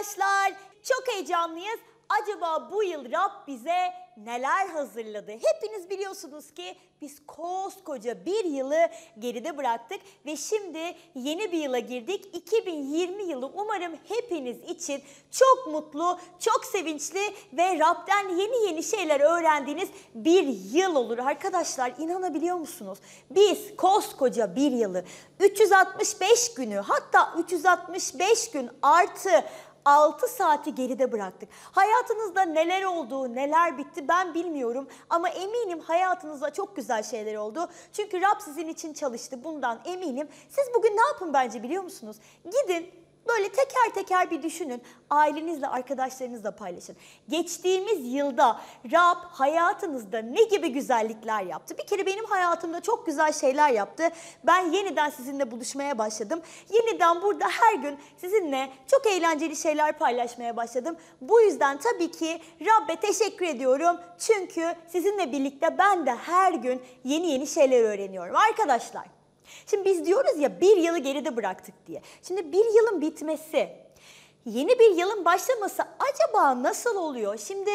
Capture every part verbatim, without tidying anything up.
arkadaşlar. Çok heyecanlıyız. Acaba bu yıl Rab bize neler hazırladı? Hepiniz biliyorsunuz ki biz koskoca bir yılı geride bıraktık ve şimdi yeni bir yıla girdik. iki bin yirmi yılı umarım hepiniz için çok mutlu, çok sevinçli ve Rab'den yeni yeni şeyler öğrendiğiniz bir yıl olur. Arkadaşlar inanabiliyor musunuz? Biz koskoca bir yılı, üç yüz altmış beş günü, hatta üç yüz altmış beş gün artı altı saati geride bıraktık. Hayatınızda neler oldu, neler bitti ben bilmiyorum ama eminim hayatınızda çok güzel şeyler oldu. Çünkü Rab sizin için çalıştı, bundan eminim. Siz bugün ne yapın bence biliyor musunuz? Gidin böyle teker teker bir düşünün, ailenizle, arkadaşlarınızla paylaşın. Geçtiğimiz yılda Rab hayatınızda ne gibi güzellikler yaptı? Bir kere benim hayatımda çok güzel şeyler yaptı. Ben yeniden sizinle buluşmaya başladım. Yeniden burada her gün sizinle çok eğlenceli şeyler paylaşmaya başladım. Bu yüzden tabii ki Rab'be teşekkür ediyorum. Çünkü sizinle birlikte ben de her gün yeni yeni şeyler öğreniyorum. Arkadaşlar, şimdi biz diyoruz ya bir yılı geride bıraktık diye. Şimdi bir yılın bitmesi, yeni bir yılın başlaması acaba nasıl oluyor? Şimdi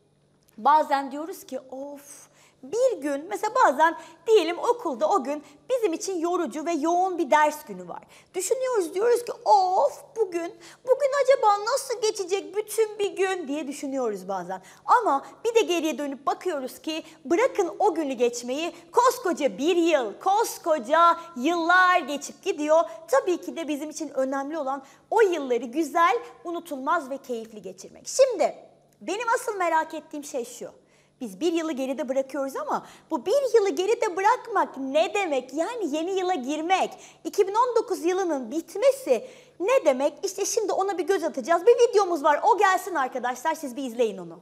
bazen diyoruz ki of bir gün, mesela bazen diyelim okulda o gün bizim için yorucu ve yoğun bir ders günü var. Düşünüyoruz, diyoruz ki of bugün, bugün acaba nasıl geçecek bütün bir gün diye düşünüyoruz bazen. Ama bir de geriye dönüp bakıyoruz ki bırakın o günü geçmeyi, koskoca bir yıl, koskoca yıllar geçip gidiyor. Tabii ki de bizim için önemli olan o yılları güzel, unutulmaz ve keyifli geçirmek. Şimdi benim asıl merak ettiğim şey şu. Biz bir yılı geride bırakıyoruz ama bu bir yılı geride bırakmak ne demek? Yani yeni yıla girmek, iki bin on dokuz yılının bitmesi ne demek? İşte şimdi ona bir göz atacağız. Bir videomuz var, o gelsin arkadaşlar, siz bir izleyin onu.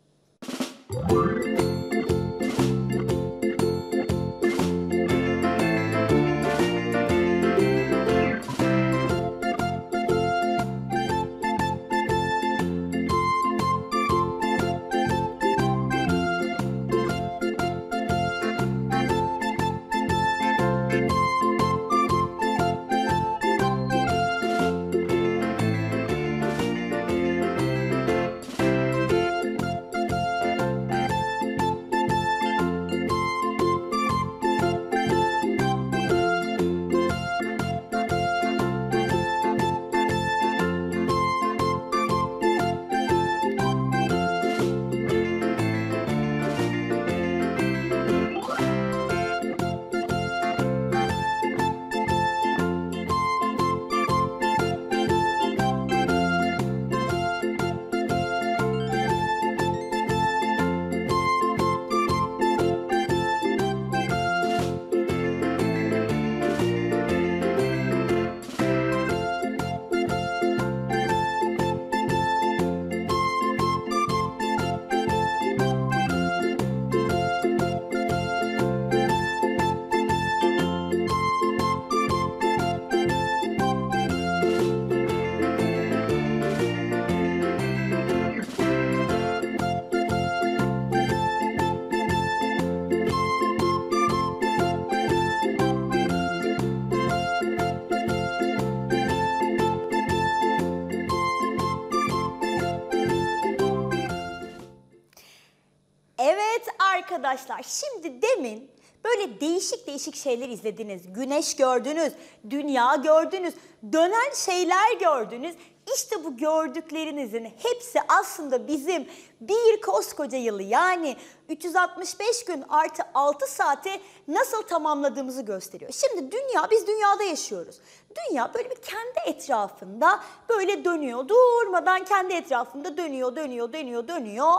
Arkadaşlar şimdi demin böyle değişik değişik şeyler izlediniz. Güneş gördünüz, dünya gördünüz, dönen şeyler gördünüz. İşte bu gördüklerinizin hepsi aslında bizim bir koskoca yılı, yani üç yüz altmış beş gün artı altı saati nasıl tamamladığımızı gösteriyor. Şimdi dünya, biz dünyada yaşıyoruz. Dünya böyle bir kendi etrafında böyle dönüyor. Durmadan kendi etrafında dönüyor, dönüyor, dönüyor, dönüyor.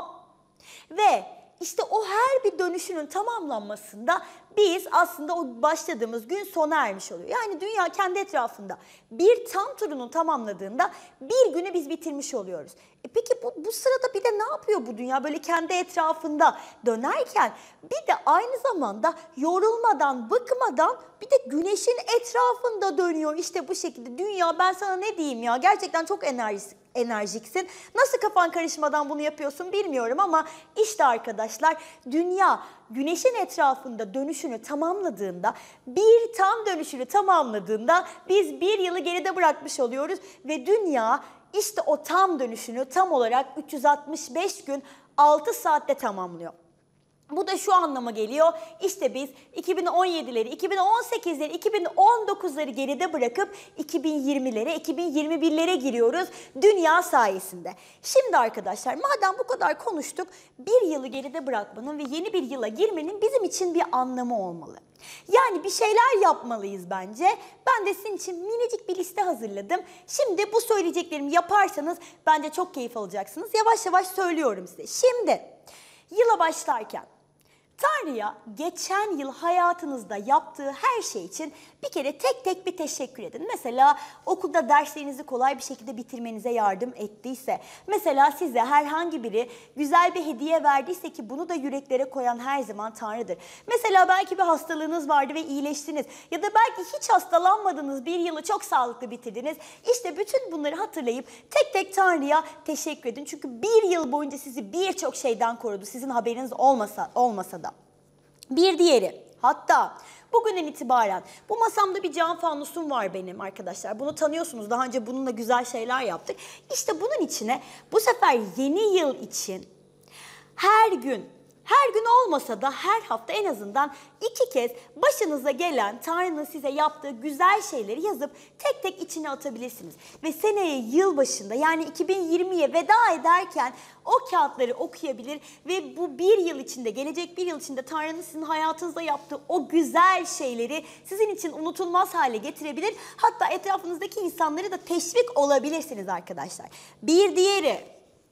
Ve İşte o her bir dönüşünün tamamlanmasında biz aslında o başladığımız gün sona ermiş oluyor. Yani dünya kendi etrafında bir tam turunu tamamladığında bir günü biz bitirmiş oluyoruz. E peki bu, bu sırada bir de ne yapıyor bu dünya böyle kendi etrafında dönerken? Bir de aynı zamanda yorulmadan, bıkmadan bir de güneşin etrafında dönüyor. İşte bu şekilde dünya, ben sana ne diyeyim ya, gerçekten çok enerjik. enerjiksin. Nasıl kafan karışmadan bunu yapıyorsun bilmiyorum ama işte arkadaşlar dünya güneşin etrafında dönüşünü tamamladığında, bir tam dönüşünü tamamladığında biz bir yılı geride bırakmış oluyoruz ve dünya işte o tam dönüşünü tam olarak üç yüz altmış beş gün altı saatte tamamlıyor. Bu da şu anlama geliyor. İşte biz iki bin on yedileri, iki bin on sekizleri, iki bin on dokuzları geride bırakıp iki bin yirmilere, iki bin yirmi birlere giriyoruz dünya sayesinde. Şimdi arkadaşlar madem bu kadar konuştuk, bir yılı geride bırakmanın ve yeni bir yıla girmenin bizim için bir anlamı olmalı. Yani bir şeyler yapmalıyız bence. Ben de sizin için minicik bir liste hazırladım. Şimdi bu söyleyeceklerimi yaparsanız bence çok keyif alacaksınız. Yavaş yavaş söylüyorum size. Şimdi yıla başlarken Tanrı'ya geçen yıl hayatınızda yaptığı her şey için bir kere tek tek bir teşekkür edin. Mesela okulda derslerinizi kolay bir şekilde bitirmenize yardım ettiyse, mesela size herhangi biri güzel bir hediye verdiyse ki bunu da yüreklere koyan her zaman Tanrı'dır. Mesela belki bir hastalığınız vardı ve iyileştiniz ya da belki hiç hastalanmadınız, bir yılı çok sağlıklı bitirdiniz. İşte bütün bunları hatırlayıp tek tek Tanrı'ya teşekkür edin. Çünkü bir yıl boyunca sizi birçok şeyden korudu, sizin haberiniz olmasa, olmasa da. Bir diğeri, hatta bugünden itibaren bu masamda bir cam fanusum var benim arkadaşlar. Bunu tanıyorsunuz, daha önce bununla güzel şeyler yaptık. İşte bunun içine bu sefer yeni yıl için her gün, her gün olmasa da her hafta en azından iki kez başınıza gelen Tanrı'nın size yaptığı güzel şeyleri yazıp tek tek içine atabilirsiniz. Ve seneye yılbaşında yani iki bin yirmiye veda ederken o kağıtları okuyabilir ve bu bir yıl içinde, gelecek bir yıl içinde Tanrı'nın sizin hayatınızda yaptığı o güzel şeyleri sizin için unutulmaz hale getirebilir. Hatta etrafınızdaki insanları da teşvik olabilirsiniz arkadaşlar. Bir diğeri,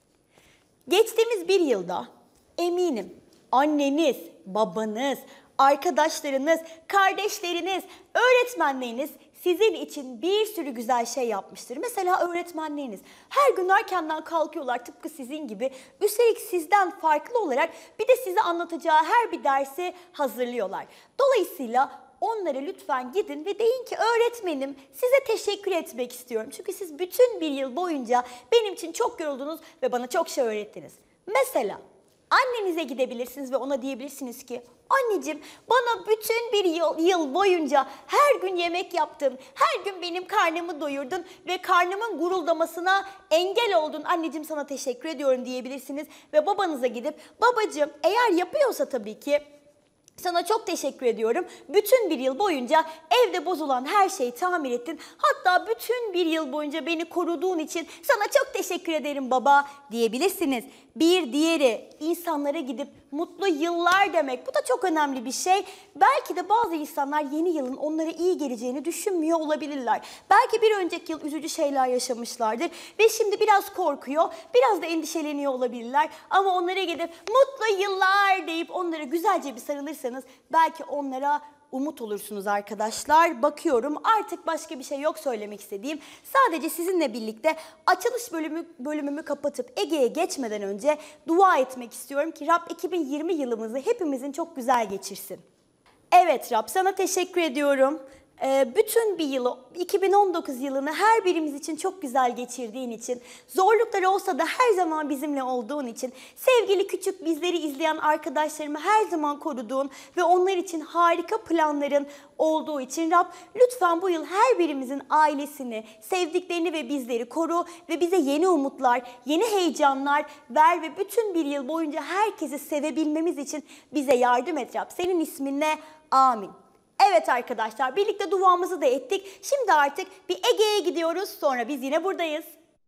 geçtiğimiz bir yılda eminim anneniz, babanız, arkadaşlarınız, kardeşleriniz, öğretmenleriniz sizin için bir sürü güzel şey yapmıştır. Mesela öğretmenleriniz her gün erkenden kalkıyorlar tıpkı sizin gibi. Üstelik sizden farklı olarak bir de size anlatacağı her bir dersi hazırlıyorlar. Dolayısıyla onlara lütfen gidin ve deyin ki öğretmenim size teşekkür etmek istiyorum. Çünkü siz bütün bir yıl boyunca benim için çok yoruldunuz ve bana çok şey öğrettiniz. Mesela annenize gidebilirsiniz ve ona diyebilirsiniz ki anneciğim bana bütün bir yıl, yıl boyunca her gün yemek yaptın, her gün benim karnımı doyurdun ve karnımın guruldamasına engel oldun. Anneciğim sana teşekkür ediyorum diyebilirsiniz ve babanıza gidip babacığım eğer yapıyorsa tabii ki sana çok teşekkür ediyorum. Bütün bir yıl boyunca evde bozulan her şeyi tamir ettin. Hatta bütün bir yıl boyunca beni koruduğun için sana çok teşekkür ederim baba diyebilirsiniz. Bir diğeri insanlara gidip mutlu yıllar demek. Bu da çok önemli bir şey. Belki de bazı insanlar yeni yılın onlara iyi geleceğini düşünmüyor olabilirler. Belki bir önceki yıl üzücü şeyler yaşamışlardır ve şimdi biraz korkuyor, biraz da endişeleniyor olabilirler. Ama onlara gidip mutlu yıllar deyip onlara güzelce bir sarılırsanız belki onlara umut olursunuz arkadaşlar. Bakıyorum artık başka bir şey yok söylemek istediğim. Sadece sizinle birlikte açılış bölümü, bölümümü kapatıp Ege'ye geçmeden önce dua etmek istiyorum ki Rab iki bin yirmi yılımızı hepimizin çok güzel geçirsin. Evet Rab sana teşekkür ediyorum. Ee, bütün bir yılı, iki bin on dokuz yılını her birimiz için çok güzel geçirdiğin için, zorluklar olsa da her zaman bizimle olduğun için, sevgili küçük bizleri izleyen arkadaşlarımı her zaman koruduğun ve onlar için harika planların olduğu için Rab lütfen bu yıl her birimizin ailesini, sevdiklerini ve bizleri koru ve bize yeni umutlar, yeni heyecanlar ver ve bütün bir yıl boyunca herkesi sevebilmemiz için bize yardım et Rab. Senin isminle amin. Evet arkadaşlar birlikte duamızı da ettik. Şimdi artık bir Ege'ye gidiyoruz. Sonra biz yine buradayız.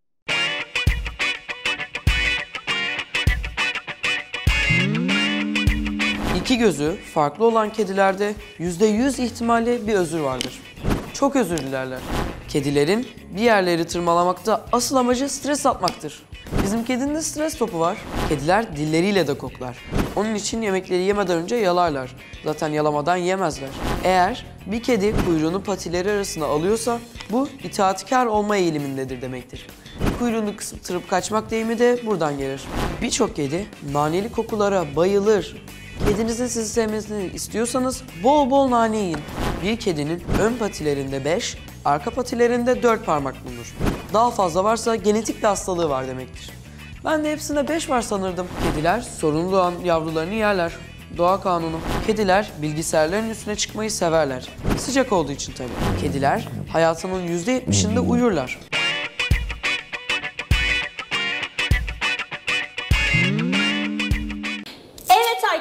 İki gözü farklı olan kedilerde yüzde yüz ihtimalle bir özür vardır. Çok özür dilerler. Kedilerin bir yerleri tırmalamakta asıl amacı stres atmaktır. Bizim kedinin de stres topu var. Kediler dilleriyle de koklar. Onun için yemekleri yemeden önce yalarlar. Zaten yalamadan yemezler. Eğer bir kedi kuyruğunu patileri arasına alıyorsa bu itaatkar olma eğilimindedir demektir. Kuyruğunu kısıtırıp kaçmak deyimi de buradan gelir. Birçok kedi naneli kokulara bayılır. Kedinizin sizi sevmesini istiyorsanız bol bol nane yiyin. Bir kedinin ön patilerinde beş, arka patilerinde dört parmak bulunur. Daha fazla varsa genetik bir hastalığı var demektir. Ben de hepsinde beş var sanırdım. Kediler sorunlu doğan yavrularını yerler. Doğa kanunu. Kediler bilgisayarların üstüne çıkmayı severler. Sıcak olduğu için tabii. Kediler hayatının yüzde yetmişinde uyurlar.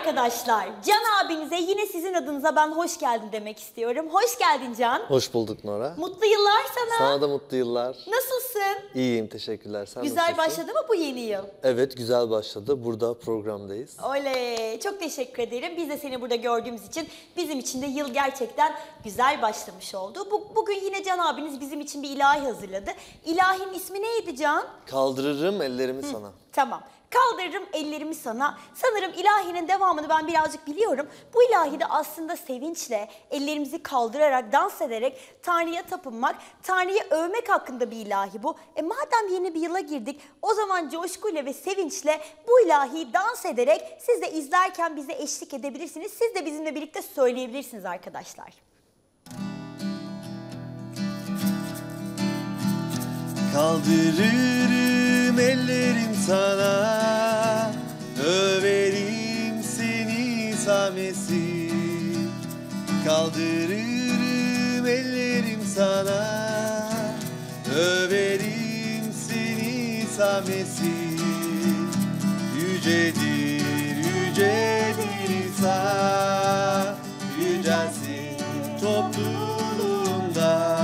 arkadaşlar. Can abinize yine sizin adınıza ben hoş geldin demek istiyorum. Hoş geldin Can. Hoş bulduk Nora. Mutlu yıllar sana. Sana da mutlu yıllar. Nasılsın? İyiyim, teşekkürler. Sen Güzel nasılsın? başladı mı bu yeni yıl? Evet, güzel başladı. Burada programdayız. Oley! Çok teşekkür ederim. Biz de seni burada gördüğümüz için bizim için de yıl gerçekten güzel başlamış oldu. Bu, bugün yine Can abiniz bizim için bir ilahi hazırladı. İlahinin ismi neydi Can? Kaldırırım ellerimi sana. Tamam. Kaldırırım ellerimi sana. Sanırım ilahinin devamını ben birazcık biliyorum. Bu ilahi de aslında sevinçle, ellerimizi kaldırarak, dans ederek Tanrı'ya tapınmak, Tanrı'yı övmek hakkında bir ilahi bu. E madem yeni bir yıla girdik, o zaman coşkuyla ve sevinçle bu ilahiyi dans ederek siz de izlerken bize eşlik edebilirsiniz. Siz de bizimle birlikte söyleyebilirsiniz arkadaşlar. Kaldırırım ellerim sana, överim seni samesi. Kaldırırım ellerim sana, överim seni samesi. Yücedir, yücedir İsa, yücelsin topluluğunda.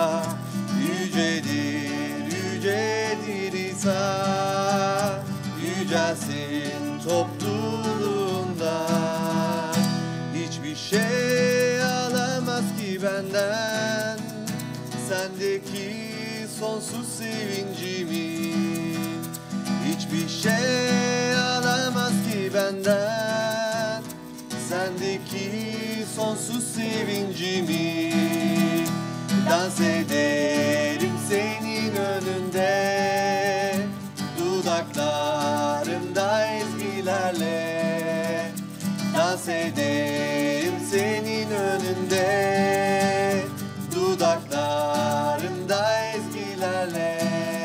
Yücedir İsa, yücelsin topluluğunda. Hiçbir şey alamaz ki benden, sendeki sonsuz sevincimi. Hiçbir şey alamaz ki benden, sendeki sonsuz sevincimi. Dans ederim senin önünde, dudaklarımda ezgilerle. Dans ederim senin önünde, dudaklarımda ezgilerle.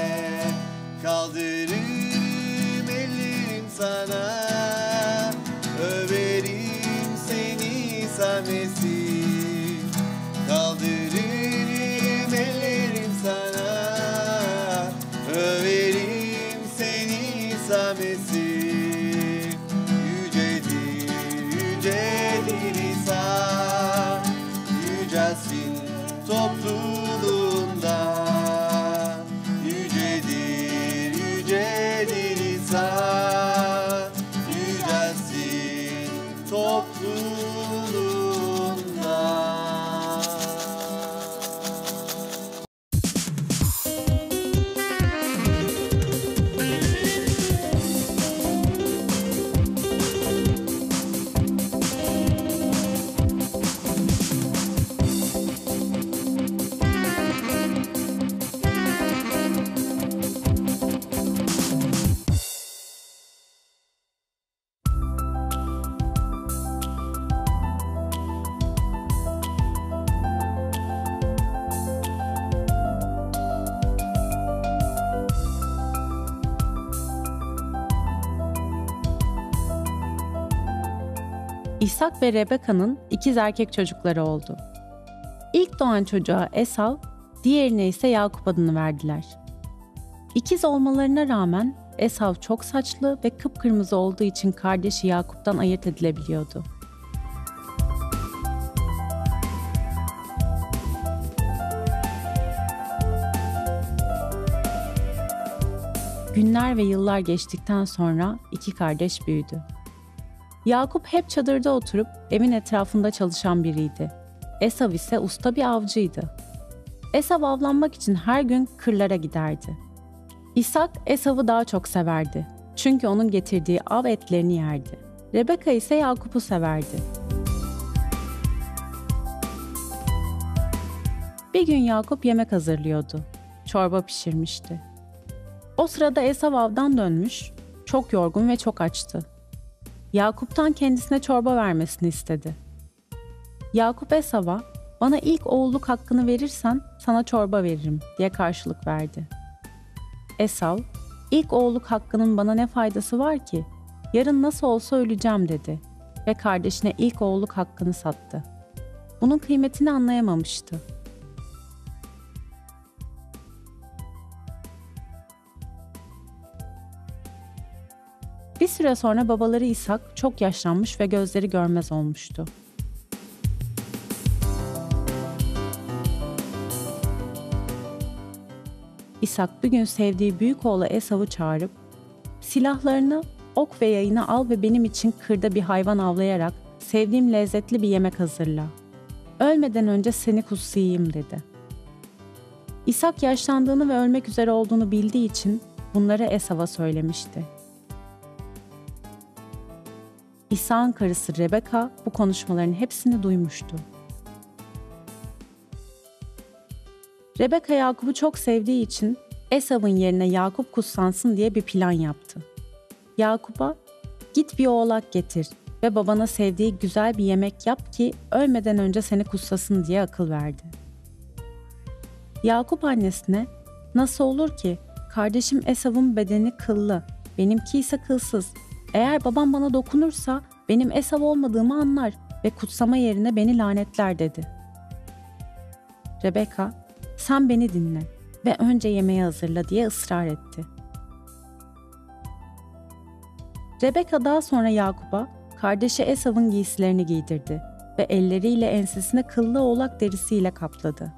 Kaldırırım ellerim sana, överim seni samesi. Kaldırırım ellerim sana, överim seni samesi. Yücedir, yücedir İsa, yücelsin topluluğunda. Yücedir, yücedir İsa, yücelsin topluluğunda. İshak ve Rebeka'nın ikiz erkek çocukları oldu. İlk doğan çocuğa Esav, diğerine ise Yakup adını verdiler. İkiz olmalarına rağmen Esav çok saçlı ve kıpkırmızı olduğu için kardeşi Yakup'tan ayırt edilebiliyordu. Günler ve yıllar geçtikten sonra iki kardeş büyüdü. Yakup hep çadırda oturup evin etrafında çalışan biriydi. Esav ise usta bir avcıydı. Esav avlanmak için her gün kırlara giderdi. İshak Esav'ı daha çok severdi. Çünkü onun getirdiği av etlerini yerdi. Rebeka ise Yakup'u severdi. Bir gün Yakup yemek hazırlıyordu. Çorba pişirmişti. O sırada Esav avdan dönmüş, çok yorgun ve çok açtı. Yakup'tan kendisine çorba vermesini istedi. Yakup Esav'a, "Bana ilk oğulluk hakkını verirsen sana çorba veririm," diye karşılık verdi. Esav, "İlk oğulluk hakkının bana ne faydası var ki? Yarın nasıl olsa öleceğim," dedi ve kardeşine ilk oğulluk hakkını sattı. Bunun kıymetini anlayamamıştı. Bir süre sonra babaları İshak çok yaşlanmış ve gözleri görmez olmuştu. İshak bir gün sevdiği büyük oğlu Esav'ı çağırıp, silahlarını, ok ve yayını al ve benim için kırda bir hayvan avlayarak sevdiğim lezzetli bir yemek hazırla. Ölmeden önce seni kutsayayım dedi. İshak yaşlandığını ve ölmek üzere olduğunu bildiği için bunları Esav'a söylemişti. İshak'ın karısı Rebeka bu konuşmaların hepsini duymuştu. Rebeka Yakup'u çok sevdiği için Esav'ın yerine Yakup kutsansın diye bir plan yaptı. Yakup'a git bir oğlak getir ve babana sevdiği güzel bir yemek yap ki ölmeden önce seni kutsasın diye akıl verdi. Yakup annesine nasıl olur ki kardeşim Esav'ın bedeni kıllı, benimki ise kılsız. Eğer babam bana dokunursa benim Esav olmadığımı anlar ve kutsama yerine beni lanetler dedi. Rebeka, sen beni dinle ve önce yemeği hazırla diye ısrar etti. Rebeka daha sonra Yakup'a kardeşi Esav'ın giysilerini giydirdi ve elleriyle ensesine kıllı oğlak derisiyle kapladı.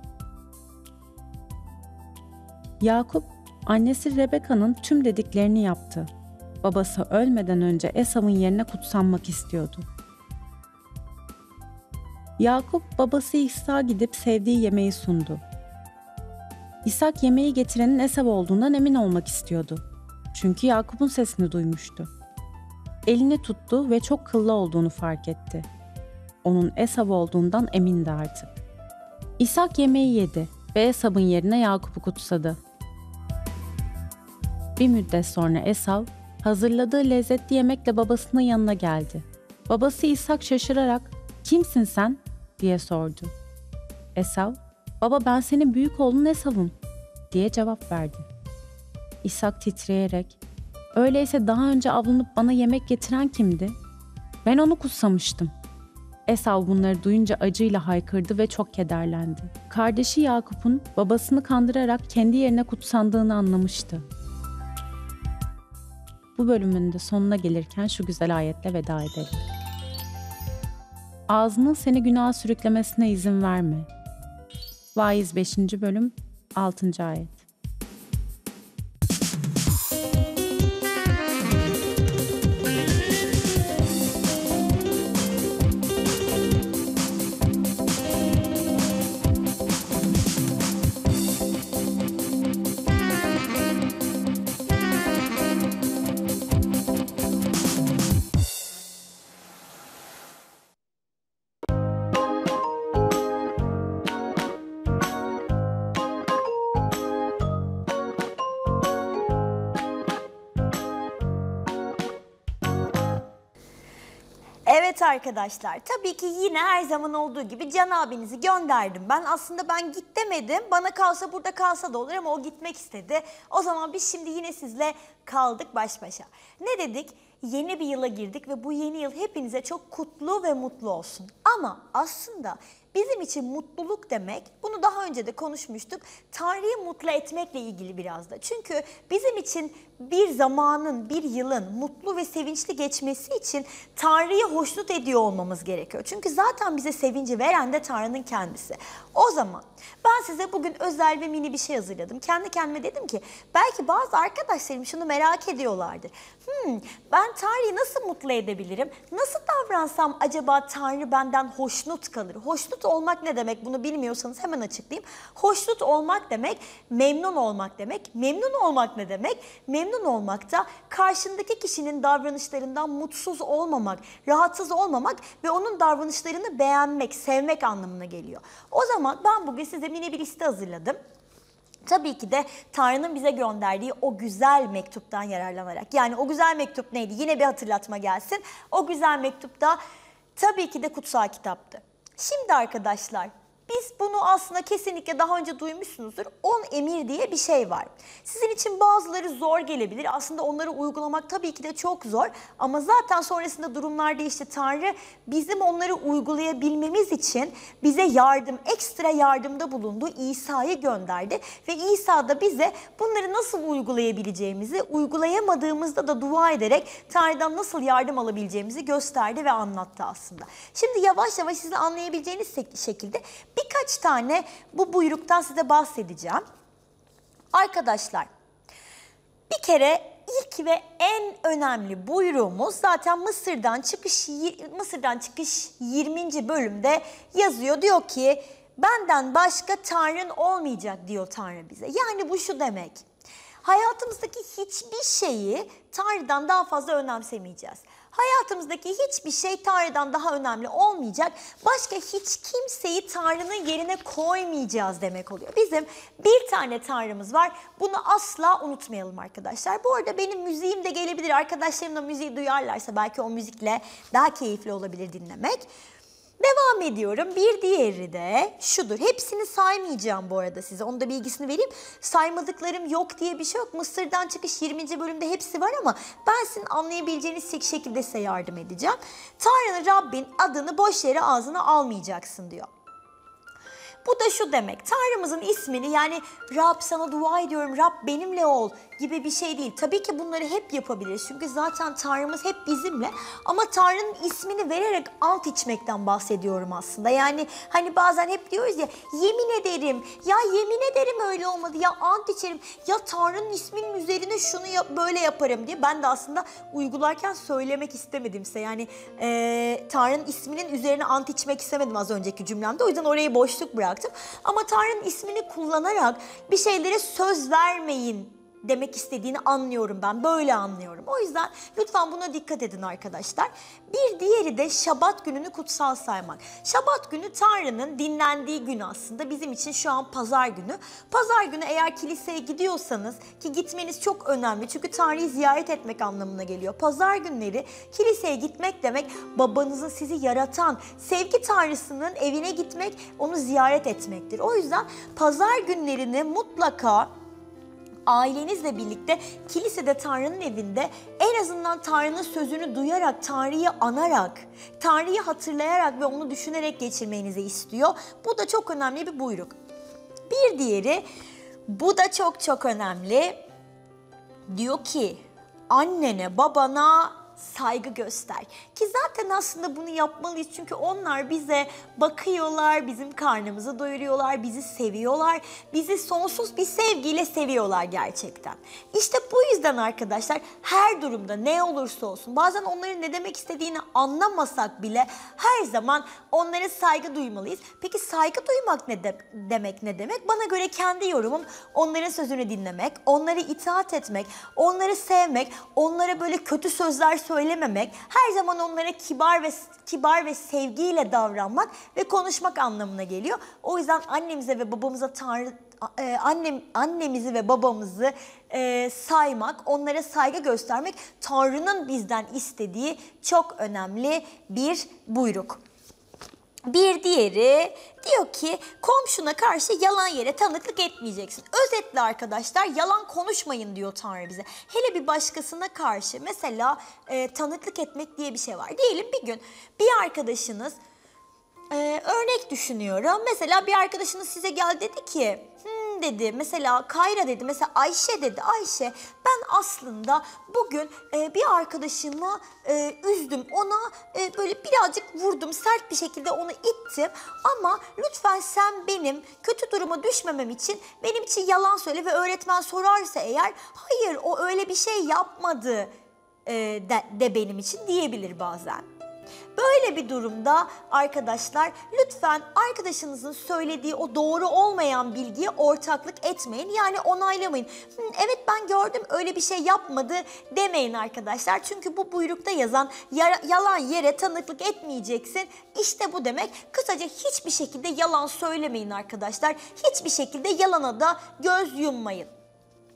Yakup, annesi Rebeka'nın tüm dediklerini yaptı. Babası ölmeden önce Esav'ın yerine kutsanmak istiyordu. Yakup babası İshak'a gidip sevdiği yemeği sundu. İshak yemeği getirenin Esav olduğundan emin olmak istiyordu. Çünkü Yakup'un sesini duymuştu. Elini tuttu ve çok kıllı olduğunu fark etti. Onun Esav olduğundan emindi artık. İshak yemeği yedi ve Esav'ın yerine Yakup'u kutsadı. Bir müddet sonra Esav, hazırladığı lezzetli yemekle babasının yanına geldi. Babası İshak şaşırarak, "Kimsin sen?" diye sordu. Esav, "Baba ben senin büyük oğlun Esav'ım," diye cevap verdi. İshak titreyerek, "Öyleyse daha önce avlanıp bana yemek getiren kimdi? Ben onu kutsamıştım." Esav bunları duyunca acıyla haykırdı ve çok kederlendi. Kardeşi Yakup'un babasını kandırarak kendi yerine kutsandığını anlamıştı. Bu bölümün de sonuna gelirken şu güzel ayetle veda edelim. Ağzının seni günaha sürüklemesine izin verme. Vaiz beşinci bölüm altıncı ayet. Evet arkadaşlar, tabii ki yine her zaman olduğu gibi Can abinizi gönderdim. Ben aslında ben git demedim. Bana kalsa burada kalsa da olur ama o gitmek istedi. O zaman biz şimdi yine sizle kaldık baş başa. Ne dedik? Yeni bir yıla girdik ve bu yeni yıl hepinize çok kutlu ve mutlu olsun. Ama aslında bizim için mutluluk demek, bunu daha önce de konuşmuştuk, Tanrı'yı mutlu etmekle ilgili biraz da. Çünkü bizim için bir zamanın, bir yılın mutlu ve sevinçli geçmesi için Tanrı'yı hoşnut ediyor olmamız gerekiyor. Çünkü zaten bize sevinci veren de Tanrı'nın kendisi. O zaman ben size bugün özel ve mini bir şey hazırladım. Kendi kendime dedim ki belki bazı arkadaşlarım şunu merak ediyorlardır. Hmm, ben Tanrı'yı nasıl mutlu edebilirim? Nasıl davransam acaba Tanrı benden hoşnut kalır? Hoşnut olmak ne demek? Bunu bilmiyorsanız hemen açıklayayım. Hoşnut olmak demek, memnun olmak demek. Memnun olmak ne demek? Memnun olmak da karşındaki kişinin davranışlarından mutsuz olmamak, rahatsız olmamak ve onun davranışlarını beğenmek, sevmek anlamına geliyor. O zaman ben bugün size mini bir liste hazırladım. Tabii ki de Tanrı'nın bize gönderdiği o güzel mektuptan yararlanarak. Yani o güzel mektup neydi? Yine bir hatırlatma gelsin. O güzel mektupta tabii ki de kutsal kitaptı. Şimdi arkadaşlar Biz bunu aslında kesinlikle daha önce duymuşsunuzdur. On emir diye bir şey var. Sizin için bazıları zor gelebilir. Aslında onları uygulamak tabii ki de çok zor. Ama zaten sonrasında durumlar değişti. Tanrı bizim onları uygulayabilmemiz için bize yardım, ekstra yardımda bulundu. İsa'yı gönderdi. Ve İsa da bize bunları nasıl uygulayabileceğimizi, uygulayamadığımızda da dua ederek Tanrı'dan nasıl yardım alabileceğimizi gösterdi ve anlattı aslında. Şimdi yavaş yavaş sizin anlayabileceğiniz şekilde birkaç tane bu buyruktan size bahsedeceğim. Arkadaşlar, bir kere ilk ve en önemli buyruğumuz zaten Mısır'dan çıkış Mısır'dan çıkış yirminci bölümde yazıyor. Diyor ki benden başka Tanrın olmayacak diyor Tanrı bize. Yani bu şu demek. Hayatımızdaki hiçbir şeyi Tanrı'dan daha fazla önemsemeyeceğiz. Hayatımızdaki hiçbir şey Tanrı'dan daha önemli olmayacak. Başka hiç kimseyi Tanrı'nın yerine koymayacağız demek oluyor. Bizim bir tane Tanrımız var. Bunu asla unutmayalım arkadaşlar. Bu arada benim müziğim de gelebilir. Arkadaşlarım da müziği duyarlarsa belki o müzikle daha keyifli olabilir dinlemek. Devam ediyorum. Bir diğeri de şudur. Hepsini saymayacağım bu arada size. Onu da bilgisini vereyim. Saymadıklarım yok diye bir şey yok. Mısır'dan çıkış yirminci bölümde hepsi var ama ben sizin anlayabileceğiniz şekilde size yardım edeceğim. Tanrı'nın Rabbin adını boş yere ağzına almayacaksın diyor. Bu da şu demek. Tanrımızın ismini yani Rab sana dua ediyorum, Rab benimle ol gibi bir şey değil. Tabii ki bunları hep yapabiliriz. Çünkü zaten Tanrımız hep bizimle. Ama Tanrı'nın ismini vererek ant içmekten bahsediyorum aslında. Yani hani bazen hep diyoruz ya yemin ederim, ya yemin ederim öyle olmadı, ya ant içerim, ya Tanrı'nın isminin üzerine şunu yap, böyle yaparım diye. Ben de aslında uygularken söylemek istemedim size. Yani e, Tanrı'nın isminin üzerine ant içmek istemedim az önceki cümlemde. O yüzden orayı boşluk bıraktım. Ama Tanrı'nın ismini kullanarak bir şeylere söz vermeyin demek istediğini anlıyorum ben. Böyle anlıyorum. O yüzden lütfen buna dikkat edin arkadaşlar. Bir diğeri de Şabat gününü kutsal saymak. Şabat günü Tanrı'nın dinlendiği gün aslında. Bizim için şu an pazar günü. Pazar günü eğer kiliseye gidiyorsanız ki gitmeniz çok önemli. Çünkü Tanrı'yı ziyaret etmek anlamına geliyor. Pazar günleri kiliseye gitmek demek babanızın sizi yaratan sevgi Tanrısının evine gitmek, onu ziyaret etmektir. O yüzden pazar günlerini mutlaka ailenizle birlikte kilisede Tanrı'nın evinde en azından Tanrı'nın sözünü duyarak, Tanrı'yı anarak, Tanrı'yı hatırlayarak ve onu düşünerek geçirmenizi istiyor. Bu da çok önemli bir buyruk. Bir diğeri, bu da çok çok önemli. Diyor ki annene, babana saygı göster. Ki zaten aslında bunu yapmalıyız. Çünkü onlar bize bakıyorlar, bizim karnımızı doyuruyorlar, bizi seviyorlar. Bizi sonsuz bir sevgiyle seviyorlar gerçekten. İşte bu yüzden arkadaşlar her durumda ne olursa olsun bazen onların ne demek istediğini anlamasak bile her zaman onlara saygı duymalıyız. Peki saygı duymak ne de demek ne demek? Bana göre kendi yorumum onların sözünü dinlemek, onlara itaat etmek, onları sevmek, onlara böyle kötü sözler söylememek, her zaman onlara kibar ve kibar ve sevgiyle davranmak ve konuşmak anlamına geliyor. O yüzden annemize ve babamıza Tanrı e, annem annemizi ve babamızı e, saymak, onlara saygı göstermek Tanrı'nın bizden istediği çok önemli bir buyruk. Bir diğeri diyor ki komşuna karşı yalan yere tanıklık etmeyeceksin. Özetle arkadaşlar yalan konuşmayın diyor Tanrı bize. Hele bir başkasına karşı mesela e, tanıklık etmek diye bir şey var. Diyelim bir gün bir arkadaşınız e, örnek düşünüyorum. Mesela bir arkadaşınız size geldi dedi ki hmm dedi mesela Kayra dedi mesela Ayşe dedi Ayşe ben aslında bugün e, bir arkadaşımı e, üzdüm ona e, böyle birazcık vurdum sert bir şekilde onu ittim ama lütfen sen benim kötü duruma düşmemem için benim için yalan söyle ve öğretmen sorarsa eğer hayır o öyle bir şey yapmadı e, de, de benim için diyebilir bazen. Böyle bir durumda arkadaşlar lütfen arkadaşınızın söylediği o doğru olmayan bilgiye ortaklık etmeyin. Yani onaylamayın. Hı, evet ben gördüm öyle bir şey yapmadı demeyin arkadaşlar. Çünkü bu buyrukta yazan yalan yere tanıklık etmeyeceksin. İşte bu demek. Kısaca hiçbir şekilde yalan söylemeyin arkadaşlar. Hiçbir şekilde yalana da göz yummayın.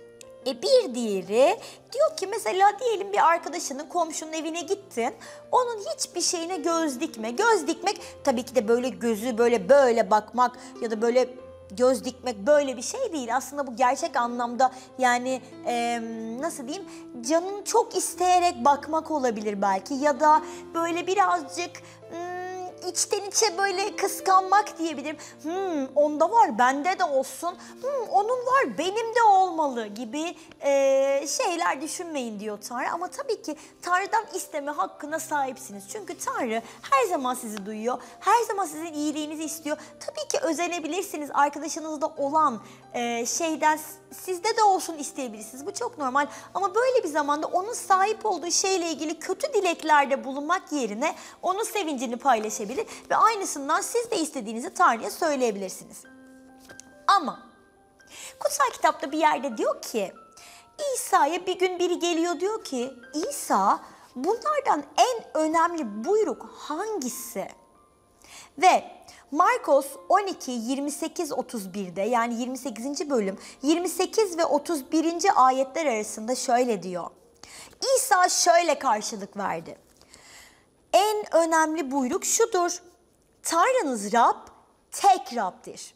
E bir diğeri diyor ki mesela diyelim bir arkadaşının, komşunun evine gittin. Onun hiçbir şeyine göz dikme. Göz dikmek tabii ki de böyle gözü böyle böyle bakmak ya da böyle göz dikmek böyle bir şey değil. Aslında bu gerçek anlamda yani e, nasıl diyeyim, canın çok isteyerek bakmak olabilir belki ya da böyle birazcık hmm, içten içe böyle kıskanmak diyebilirim. Hmm, onda var, bende de olsun. Hmm, onun var, benim de olmalı gibi e, şeyler düşünmeyin diyor Tanrı. Ama tabii ki Tanrı'dan isteme hakkına sahipsiniz. Çünkü Tanrı her zaman sizi duyuyor. Her zaman sizin iyiliğinizi istiyor. Tabii ki özenebilirsiniz. Arkadaşınızda olan e, şeyden sizde de olsun isteyebilirsiniz. Bu çok normal. Ama böyle bir zamanda onun sahip olduğu şeyle ilgili kötü dileklerde bulunmak yerine onun sevincini paylaşabilir ve aynısından siz de istediğinizi Tanrı'ya söyleyebilirsiniz. Ama kutsal kitapta bir yerde diyor ki, İsa'ya bir gün biri geliyor diyor ki, İsa bunlardan en önemli buyruk hangisi? Ve Markos on iki yirmi sekiz otuz bir'de yani yirmi sekizinci bölüm yirmi sekiz ve otuz birinci ayetler arasında şöyle diyor. İsa şöyle karşılık verdi. En önemli buyruk şudur. Tanrınız Rab tek Rab'dir.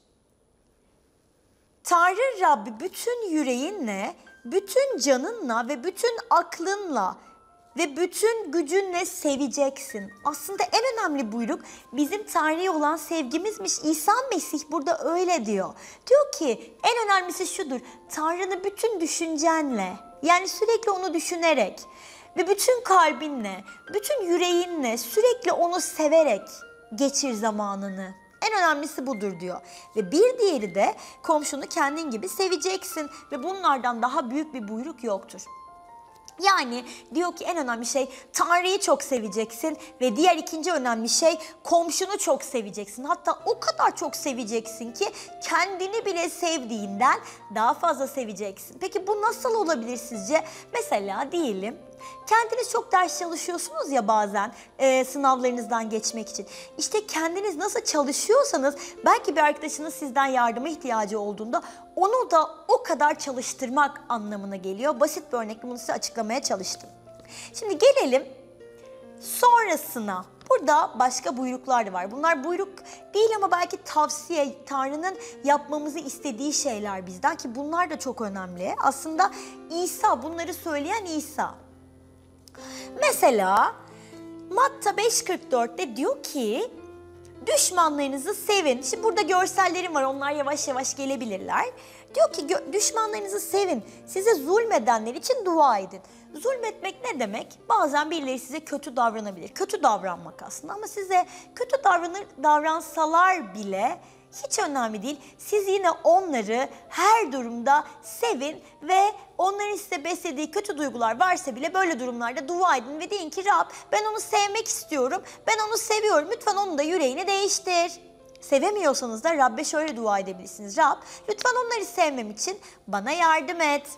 Tanrı Rabbi bütün yüreğinle, bütün canınla ve bütün aklınla ve bütün gücünle seveceksin. Aslında en önemli buyruk bizim Tanrı'ya olan sevgimizmiş. İsa Mesih burada öyle diyor. Diyor ki en önemlisi şudur. Tanrı'nı bütün düşüncenle, yani sürekli onu düşünerek ve bütün kalbinle, bütün yüreğinle sürekli onu severek geçir zamanını. En önemlisi budur diyor. Ve bir diğeri de komşunu kendin gibi seveceksin ve bunlardan daha büyük bir buyruk yoktur. Yani diyor ki en önemli şey Tanrı'yı çok seveceksin ve diğer ikinci önemli şey komşunu çok seveceksin. Hatta o kadar çok seveceksin ki kendini bile sevdiğinden daha fazla seveceksin. Peki bu nasıl olabilir sizce? Mesela diyelim kendiniz çok ders çalışıyorsunuz ya bazen e, sınavlarınızdan geçmek için. İşte kendiniz nasıl çalışıyorsanız belki bir arkadaşınız sizden yardıma ihtiyacı olduğunda onu da o kadar çalıştırmak anlamına geliyor. Basit bir örnekle bunu size açıklamaya çalıştım. Şimdi gelelim sonrasına. Burada başka buyruklar da var. Bunlar buyruk değil ama belki tavsiye, Tanrı'nın yapmamızı istediği şeyler bizden ki bunlar da çok önemli. Aslında İsa, bunları söyleyen İsa. Mesela Matta beş kırk dört'te diyor ki düşmanlarınızı sevin. Şimdi burada görsellerim var, onlar yavaş yavaş gelebilirler. Diyor ki düşmanlarınızı sevin, size zulmedenler için dua edin. Zulmetmek ne demek? Bazen birileri size kötü davranabilir. Kötü davranmak aslında ama size kötü davranır, davransalar bile hiç önemli değil. Siz yine onları her durumda sevin ve onların size beslediği kötü duygular varsa bile böyle durumlarda dua edin ve deyin ki Rab ben onu sevmek istiyorum, ben onu seviyorum, lütfen onun da yüreğini değiştir. Sevemiyorsanız da Rab'be şöyle dua edebilirsiniz. Rab lütfen onları sevmem için bana yardım et.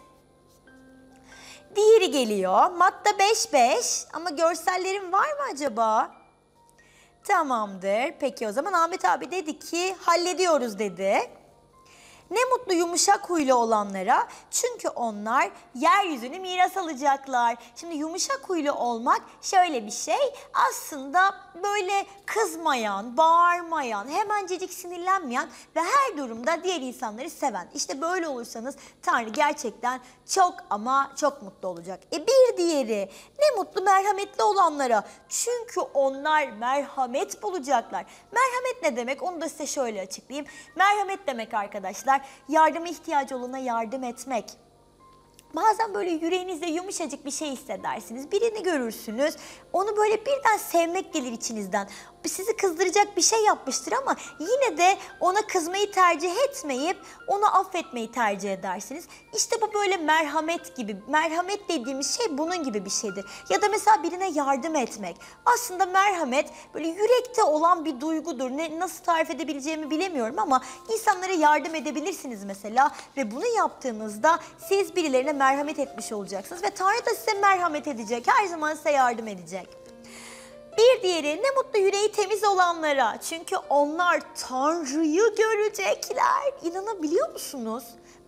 Diğeri geliyor. Matta beş beş ama görsellerim var mı acaba? Tamamdır. Peki o zaman Ahmet abi dedi ki hallediyoruz dedi. Ne mutlu yumuşak huylu olanlara çünkü onlar yeryüzünü miras alacaklar. Şimdi yumuşak huylu olmak şöyle bir şey, aslında böyle kızmayan, bağırmayan, hemencecik sinirlenmeyen ve her durumda diğer insanları seven. İşte böyle olursanız Tanrı gerçekten çok ama çok mutlu olacak. E bir diğeri ne mutlu merhametli olanlara çünkü onlar merhamet bulacaklar. Merhamet ne demek? Onu da size şöyle açıklayayım. Merhamet demek arkadaşlar, yardıma ihtiyacı olana yardım etmek. Bazen böyle yüreğinizde yumuşacık bir şey hissedersiniz. Birini görürsünüz. Onu böyle birden sevmek gelir içinizden. Sizi kızdıracak bir şey yapmıştır ama yine de ona kızmayı tercih etmeyip onu affetmeyi tercih edersiniz. İşte bu böyle merhamet gibi. Merhamet dediğimiz şey bunun gibi bir şeydir. Ya da mesela birine yardım etmek. Aslında merhamet böyle yürekte olan bir duygudur. Ne, nasıl tarif edebileceğimi bilemiyorum ama insanlara yardım edebilirsiniz mesela. Ve bunu yaptığınızda siz birilerine merhamet etmiş olacaksınız. Ve Tanrı da size merhamet edecek. Her zaman size yardım edecek. Bir diğeri ne mutlu yüreği temiz olanlara çünkü onlar Tanrı'yı görecekler. İnanabiliyor musunuz?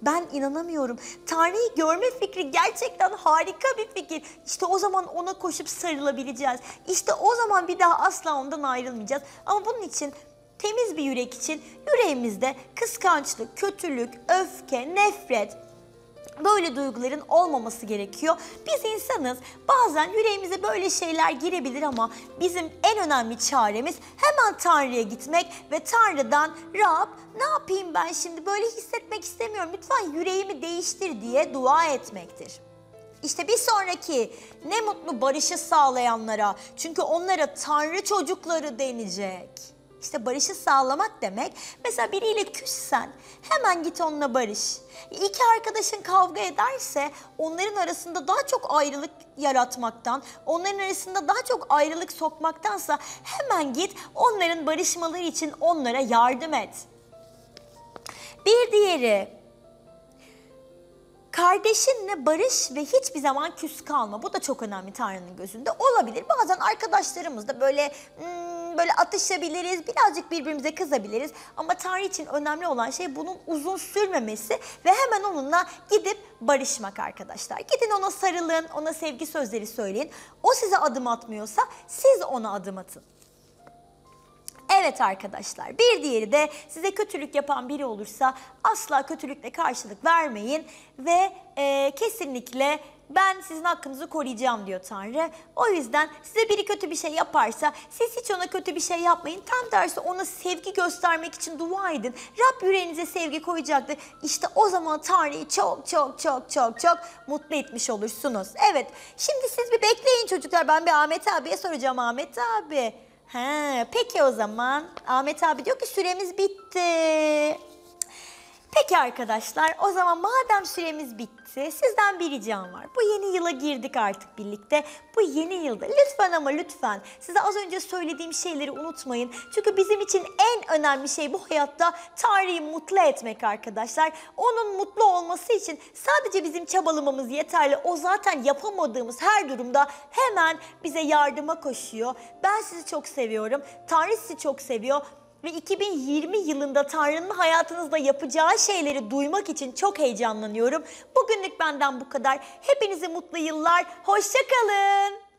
Ben inanamıyorum. Tanrı'yı görme fikri gerçekten harika bir fikir. İşte o zaman ona koşup sarılabileceğiz. İşte o zaman bir daha asla ondan ayrılmayacağız. Ama bunun için temiz bir yürek için yüreğimizde kıskançlık, kötülük, öfke, nefret, böyle duyguların olmaması gerekiyor. Biz insanız. Bazen yüreğimize böyle şeyler girebilir ama bizim en önemli çaremiz hemen Tanrı'ya gitmek ve Tanrı'dan Rab ne yapayım ben şimdi böyle hissetmek istemiyorum. Lütfen yüreğimi değiştir diye dua etmektir. İşte bir sonraki ne mutlu barışı sağlayanlara. Çünkü onlara Tanrı çocukları denecek. İşte barışı sağlamak demek, mesela biriyle küssen hemen git onunla barış. İki arkadaşın kavga ederse onların arasında daha çok ayrılık yaratmaktan, onların arasında daha çok ayrılık sokmaktansa hemen git onların barışmaları için onlara yardım et. Bir diğeri, kardeşinle barış ve hiçbir zaman küs kalma. Bu da çok önemli Tanrı'nın gözünde. Olabilir. Bazen arkadaşlarımız da böyle hmm, böyle atışabiliriz, birazcık birbirimize kızabiliriz. Ama Tanrı için önemli olan şey bunun uzun sürmemesi ve hemen onunla gidip barışmak arkadaşlar. Gidin ona sarılın, ona sevgi sözleri söyleyin. O size adım atmıyorsa siz ona adım atın. Evet arkadaşlar, bir diğeri de size kötülük yapan biri olursa asla kötülükle karşılık vermeyin ve e, kesinlikle ben sizin hakkınızı koruyacağım diyor Tanrı. O yüzden size biri kötü bir şey yaparsa siz hiç ona kötü bir şey yapmayın. Tam tersi ona sevgi göstermek için dua edin. Rab yüreğinize sevgi koyacaktır. İşte o zaman Tanrı'yı çok çok çok çok çok mutlu etmiş olursunuz. Evet, şimdi siz bir bekleyin çocuklar. Ben bir Ahmet abiye soracağım. Ahmet abi. He, peki o zaman. Ahmet abi diyor ki süremiz bitti. Peki arkadaşlar, o zaman madem süremiz bitti, sizden bir ricam var. Bu yeni yıla girdik artık birlikte. Bu yeni yılda lütfen ama lütfen size az önce söylediğim şeyleri unutmayın. Çünkü bizim için en önemli şey bu hayatta Tanrı'yı mutlu etmek arkadaşlar. Onun mutlu olması için sadece bizim çabalamamız yeterli. O zaten yapamadığımız her durumda hemen bize yardıma koşuyor. Ben sizi çok seviyorum. Tanrı sizi çok seviyor. Ve iki bin yirmi yılında Tanrı'nın hayatınızda yapacağı şeyleri duymak için çok heyecanlanıyorum. Bugünlük benden bu kadar. Hepinize mutlu yıllar. Hoşça kalın.